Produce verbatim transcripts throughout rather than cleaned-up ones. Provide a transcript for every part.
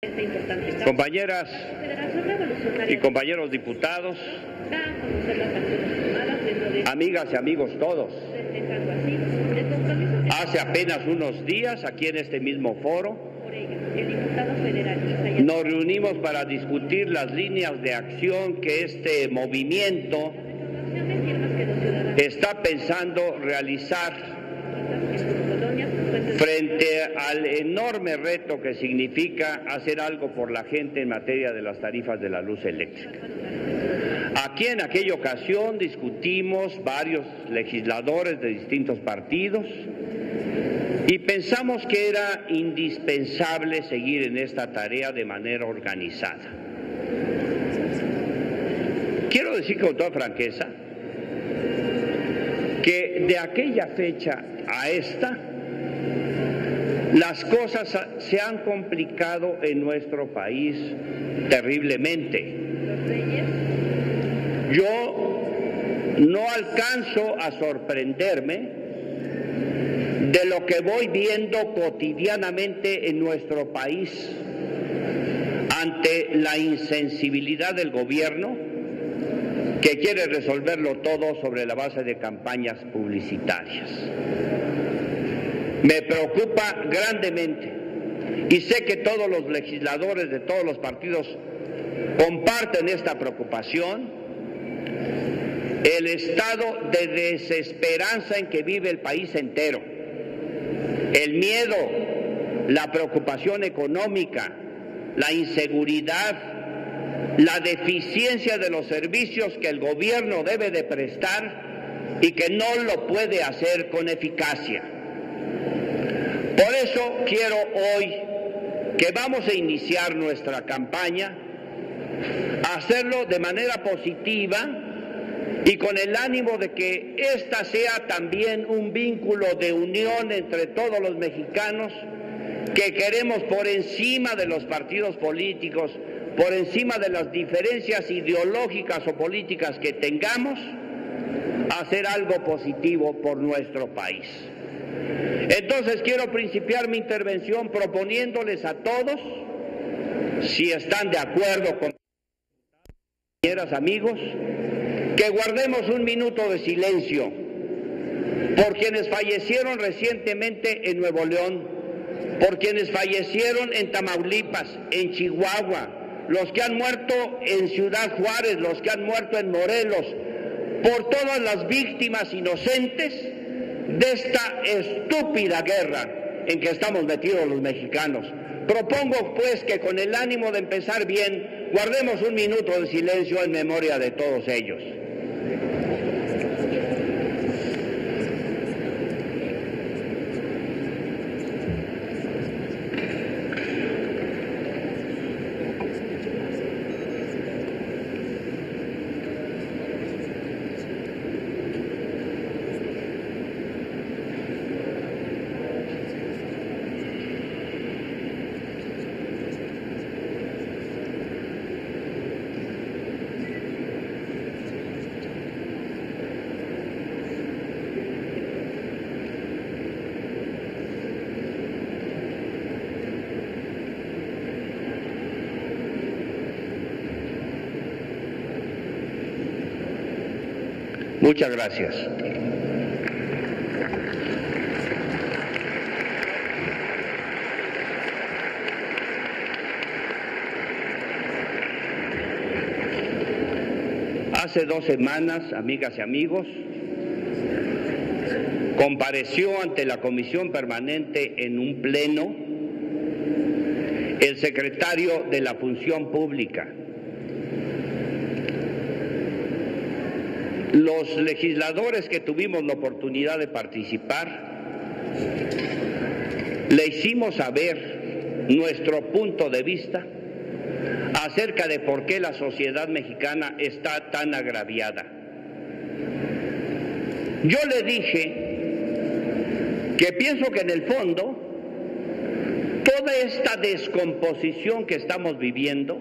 Compañeras y compañeros diputados, amigas y amigos todos, hace apenas unos días aquí en este mismo foro nos reunimos para discutir las líneas de acción que este movimiento está pensando realizar frente al enorme reto que significa hacer algo por la gente en materia de las tarifas de la luz eléctrica. Aquí en aquella ocasión discutimos varios legisladores de distintos partidos y pensamos que era indispensable seguir en esta tarea de manera organizada. Quiero decir con toda franqueza que de aquella fecha a esta, las cosas se han complicado en nuestro país terriblemente. Yo no alcanzo a sorprenderme de lo que voy viendo cotidianamente en nuestro país ante la insensibilidad del gobierno que quiere resolverlo todo sobre la base de campañas publicitarias. Me preocupa grandemente y sé que todos los legisladores de todos los partidos comparten esta preocupación, el estado de desesperanza en que vive el país entero, el miedo, la preocupación económica, la inseguridad, la deficiencia de los servicios que el gobierno debe de prestar y que no lo puede hacer con eficacia. Por eso quiero hoy que vamos a iniciar nuestra campaña, hacerlo de manera positiva y con el ánimo de que esta sea también un vínculo de unión entre todos los mexicanos que queremos, por encima de los partidos políticos, por encima de las diferencias ideológicas o políticas que tengamos, hacer algo positivo por nuestro país. Entonces quiero principiar mi intervención proponiéndoles a todos, si están de acuerdo con compañeras, amigos, que guardemos un minuto de silencio por quienes fallecieron recientemente en Nuevo León, por quienes fallecieron en Tamaulipas, en Chihuahua, los que han muerto en Ciudad Juárez, los que han muerto en Morelos, por todas las víctimas inocentes de esta estúpida guerra en que estamos metidos los mexicanos. Propongo pues que con el ánimo de empezar bien, guardemos un minuto de silencio en memoria de todos ellos. Muchas gracias. Hace dos semanas, amigas y amigos, compareció ante la Comisión Permanente en un pleno el secretario de la Función Pública. Los legisladores que tuvimos la oportunidad de participar le hicimos saber nuestro punto de vista acerca de por qué la sociedad mexicana está tan agraviada. Yo le dije que pienso que en el fondo toda esta descomposición que estamos viviendo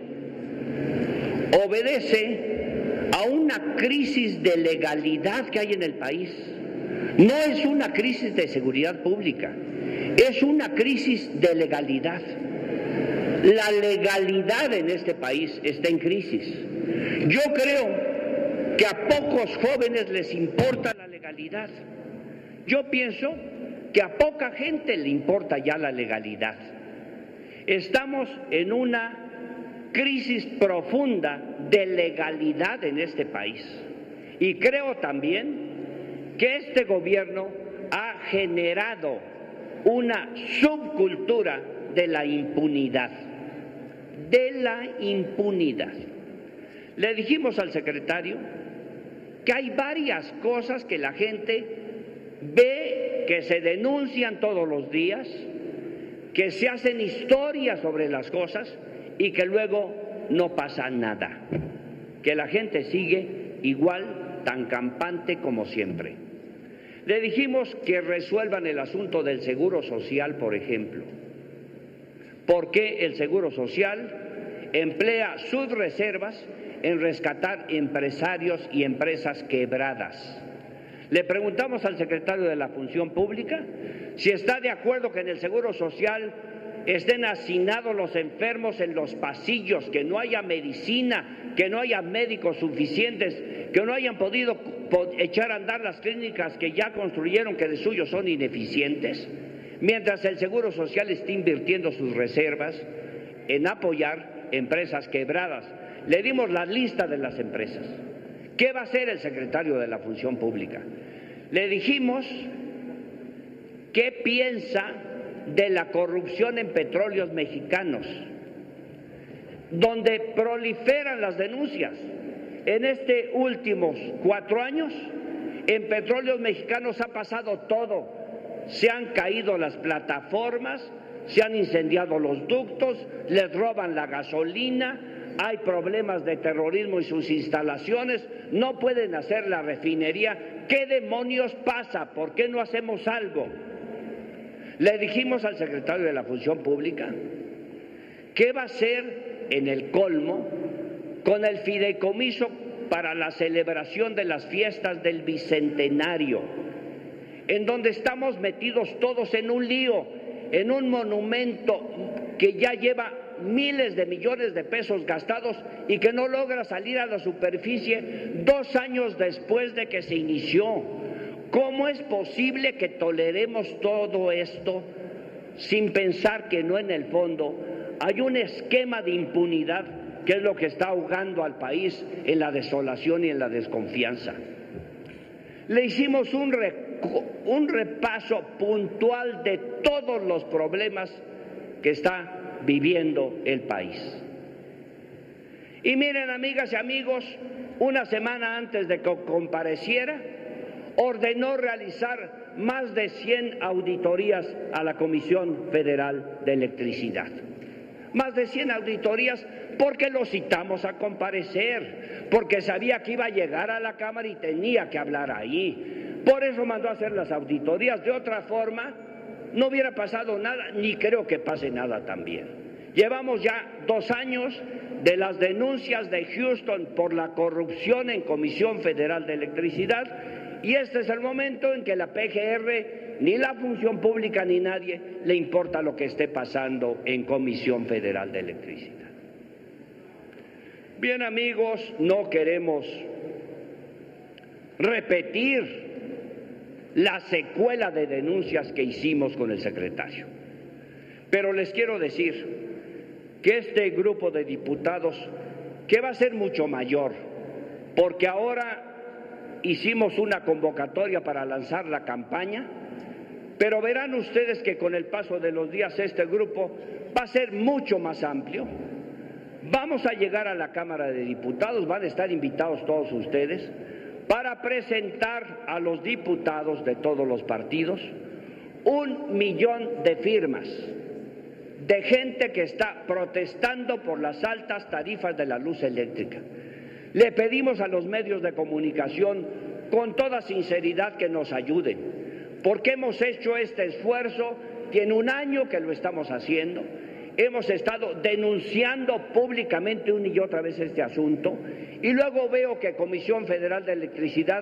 obedece a una crisis de legalidad que hay en el país. No es una crisis de seguridad pública, es una crisis de legalidad. La legalidad en este país está en crisis. Yo creo que a pocos jóvenes les importa la legalidad. Yo pienso que a poca gente le importa ya la legalidad. Estamos en una crisis profunda de legalidad en este país. Y creo también que este gobierno ha generado una subcultura de la impunidad, de la impunidad. Le dijimos al secretario que hay varias cosas que la gente ve, que se denuncian todos los días, que se hacen historias sobre las cosas y que luego no pasa nada, que la gente sigue igual, tan campante como siempre. Le dijimos que resuelvan el asunto del Seguro Social, por ejemplo. ¿Por qué el Seguro Social emplea sus reservas en rescatar empresarios y empresas quebradas? Le preguntamos al secretario de la Función Pública si está de acuerdo que en el Seguro Social estén hacinados los enfermos en los pasillos, que no haya medicina, que no haya médicos suficientes, que no hayan podido echar a andar las clínicas que ya construyeron, que de suyo son ineficientes, mientras el Seguro Social está invirtiendo sus reservas en apoyar empresas quebradas. Le dimos la lista de las empresas. ¿Qué va a hacer el secretario de la Función Pública? Le dijimos qué piensa de la corrupción en Petróleos Mexicanos, donde proliferan las denuncias. En estos últimos cuatro años, en Petróleos Mexicanos ha pasado todo. Se han caído las plataformas, se han incendiado los ductos, les roban la gasolina, hay problemas de terrorismo en sus instalaciones, no pueden hacer la refinería. ¿Qué demonios pasa? ¿Por qué no hacemos algo? Le dijimos al secretario de la Función Pública qué va a hacer en el colmo con el fideicomiso para la celebración de las fiestas del Bicentenario, en donde estamos metidos todos en un lío, en un monumento que ya lleva miles de millones de pesos gastados y que no logra salir a la superficie dos años después de que se inició. ¿Cómo es posible que toleremos todo esto sin pensar que no en el fondo hay un esquema de impunidad que es lo que está ahogando al país en la desolación y en la desconfianza? Le hicimos un, re, un repaso puntual de todos los problemas que está viviendo el país. Y miren, amigas y amigos, una semana antes de que compareciera, ordenó realizar más de cien auditorías a la Comisión Federal de Electricidad. Más de cien auditorías porque lo citamos a comparecer, porque sabía que iba a llegar a la Cámara y tenía que hablar ahí. Por eso mandó a hacer las auditorías. De otra forma, no hubiera pasado nada, ni creo que pase nada también. Llevamos ya dos años de las denuncias de Houston por la corrupción en Comisión Federal de Electricidad, y este es el momento en que la P G R, ni la Función Pública, ni nadie le importa lo que esté pasando en Comisión Federal de Electricidad. Bien, amigos, no queremos repetir la secuela de denuncias que hicimos con el secretario, pero les quiero decir que este grupo de diputados, que va a ser mucho mayor, porque ahora hicimos una convocatoria para lanzar la campaña, pero verán ustedes que con el paso de los días este grupo va a ser mucho más amplio. Vamos a llegar a la Cámara de Diputados, van a estar invitados todos ustedes, para presentar a los diputados de todos los partidos un millón de firmas de gente que está protestando por las altas tarifas de la luz eléctrica. Le pedimos a los medios de comunicación con toda sinceridad que nos ayuden, porque hemos hecho este esfuerzo, tiene un año que lo estamos haciendo, hemos estado denunciando públicamente una y otra vez este asunto, y luego veo que Comisión Federal de Electricidad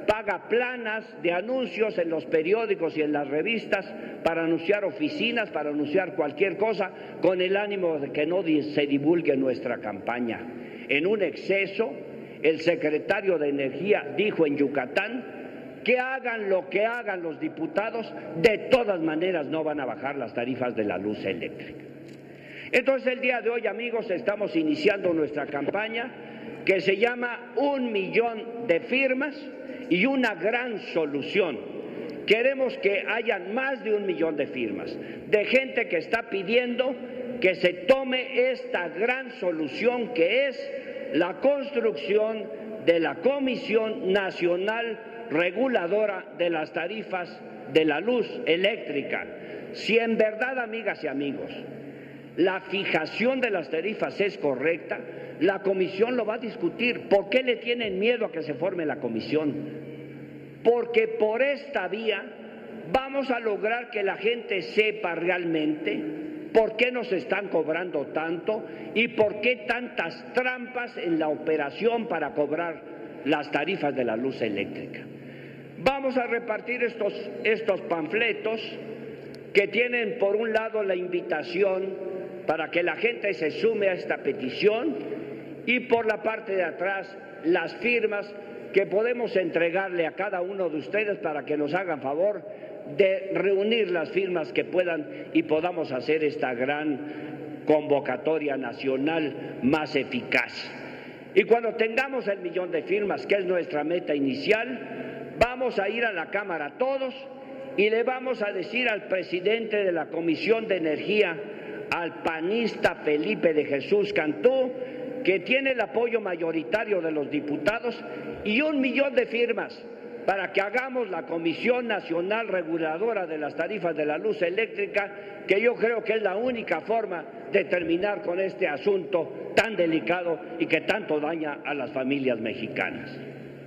paga planas de anuncios en los periódicos y en las revistas para anunciar oficinas, para anunciar cualquier cosa, con el ánimo de que no se divulgue nuestra campaña. En un exceso, el secretario de Energía dijo en Yucatán que hagan lo que hagan los diputados, de todas maneras no van a bajar las tarifas de la luz eléctrica. Entonces, el día de hoy, amigos, estamos iniciando nuestra campaña que se llama Un Millón de Firmas y una gran solución. Queremos que hayan más de un millón de firmas, de gente que está pidiendo que se tome esta gran solución que es la construcción de la Comisión Nacional Reguladora de las Tarifas de la Luz Eléctrica. Si en verdad, amigas y amigos, la fijación de las tarifas es correcta, la comisión lo va a discutir. ¿Por qué le tienen miedo a que se forme la comisión? Porque por esta vía vamos a lograr que la gente sepa realmente por qué nos están cobrando tanto y por qué tantas trampas en la operación para cobrar las tarifas de la luz eléctrica. Vamos a repartir estos, estos panfletos que tienen por un lado la invitación para que la gente se sume a esta petición y por la parte de atrás las firmas que podemos entregarle a cada uno de ustedes para que nos hagan favor de reunir las firmas que puedan y podamos hacer esta gran convocatoria nacional más eficaz. Y cuando tengamos el millón de firmas, que es nuestra meta inicial, vamos a ir a la Cámara todos y le vamos a decir al presidente de la Comisión de Energía, al panista Felipe de Jesús Cantú, que tiene el apoyo mayoritario de los diputados y un millón de firmas para que hagamos la Comisión Nacional Reguladora de las Tarifas de la Luz Eléctrica, que yo creo que es la única forma de terminar con este asunto tan delicado y que tanto daña a las familias mexicanas.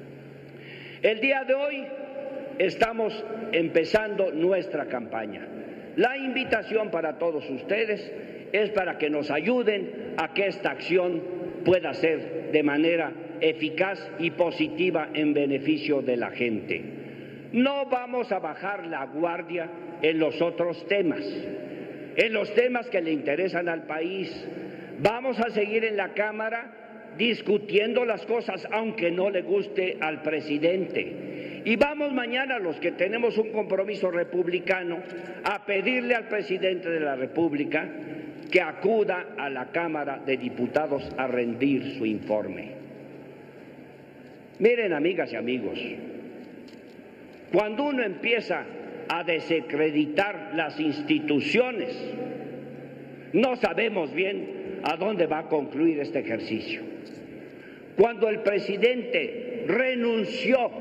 El día de hoy estamos empezando nuestra campaña. La invitación para todos ustedes es para que nos ayuden a que esta acción pueda ser de manera eficaz y positiva en beneficio de la gente. No vamos a bajar la guardia en los otros temas, en los temas que le interesan al país. Vamos a seguir en la Cámara discutiendo las cosas, aunque no le guste al presidente. Y vamos mañana, los que tenemos un compromiso republicano, a pedirle al presidente de la República que acuda a la Cámara de Diputados a rendir su informe. Miren, amigas y amigos, cuando uno empieza a desacreditar las instituciones, no sabemos bien a dónde va a concluir este ejercicio. Cuando el presidente renunció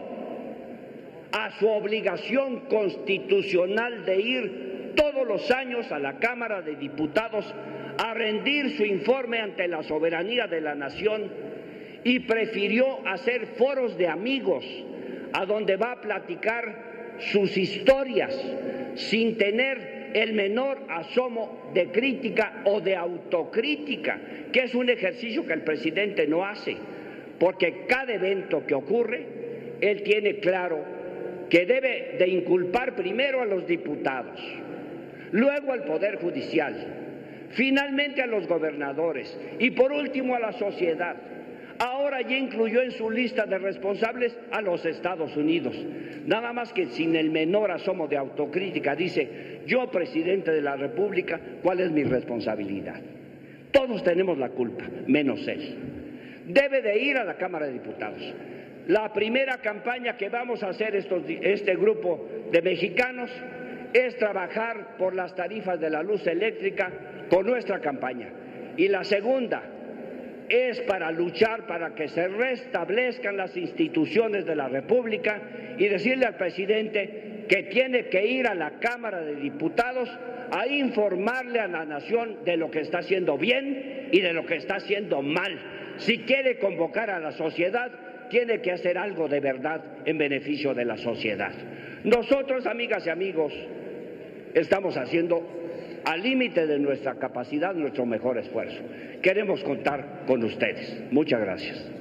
a su obligación constitucional de ir todos los años a la Cámara de Diputados a rendir su informe ante la soberanía de la nación y prefirió hacer foros de amigos a donde va a platicar sus historias sin tener el menor asomo de crítica o de autocrítica, que es un ejercicio que el presidente no hace, porque cada evento que ocurre, él tiene claro que debe de inculpar primero a los diputados, luego al Poder Judicial, finalmente a los gobernadores y por último a la sociedad. Ahora ya incluyó en su lista de responsables a los Estados Unidos, nada más que sin el menor asomo de autocrítica dice: yo, presidente de la República, ¿cuál es mi responsabilidad? Todos tenemos la culpa, menos él. Debe de ir a la Cámara de Diputados. La primera campaña que vamos a hacer estos, este grupo de mexicanos es trabajar por las tarifas de la luz eléctrica con nuestra campaña. Y la segunda es para luchar para que se restablezcan las instituciones de la República y decirle al presidente que tiene que ir a la Cámara de Diputados a informarle a la nación de lo que está haciendo bien y de lo que está haciendo mal. Si quiere convocar a la sociedad, tiene que hacer algo de verdad en beneficio de la sociedad. Nosotros, amigas y amigos, estamos haciendo al límite de nuestra capacidad nuestro mejor esfuerzo. Queremos contar con ustedes. Muchas gracias.